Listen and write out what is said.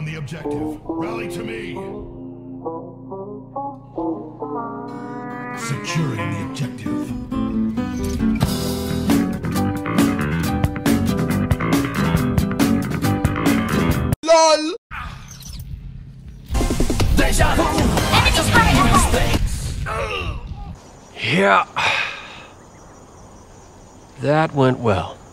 on the objective. Rally to me. Securing the objective. LOL! Deja vu! Enemy spotted ahead! Yeah. That went well.